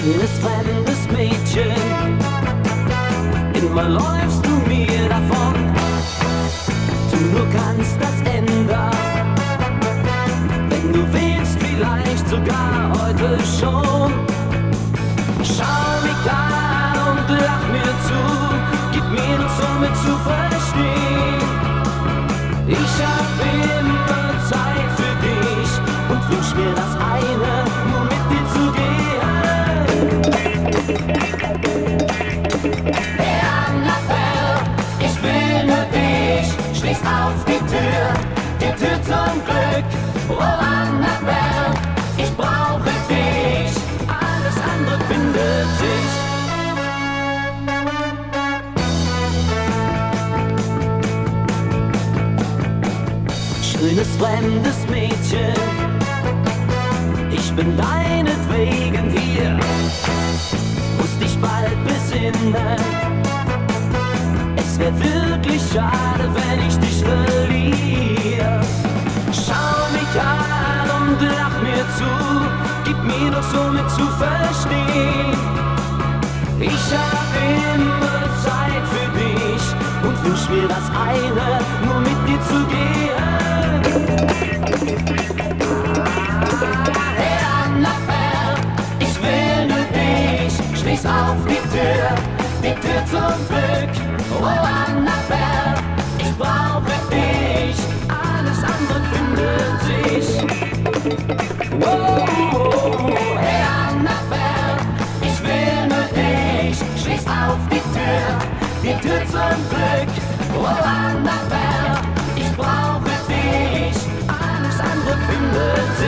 Schönes fremdes Mädchen, immer läufst du mir davon. Du nur kannst das ändern, wenn du willst, vielleicht sogar heute schon. Schau mich an und lach mir zu, gib mir noch Summe zu verstehen. Ich hab immer Zeit für dich und wünsch mir das eine, nur mit dir zu gehen. Hey Annabell, ich will nur dich, schließ auf die Tür zum Glück. Oh Annabell, ich brauche dich, alles andere findet sich. Schönes fremdes Mädchen, ich bin deinetwegen hier, muss dich bald besinnen. Es wär wirklich schade, wenn ich dich verliere. Schau mich an und lach mir zu, gib mir doch so mit zu verstehen. Ich hab immer Zeit für dich und wünsch mir das eine, nur mit dir zu gehen. Hey Annabell, ich will nur dich, schließ auf die Tür zum Glück. Oh Annabell, ich brauche dich, alles andere findet sich. Oh, hey Annabell, ich will nur dich, schließ auf die Tür zum Glück. Oh Annabell, ich brauche dich, alles andere findet sich.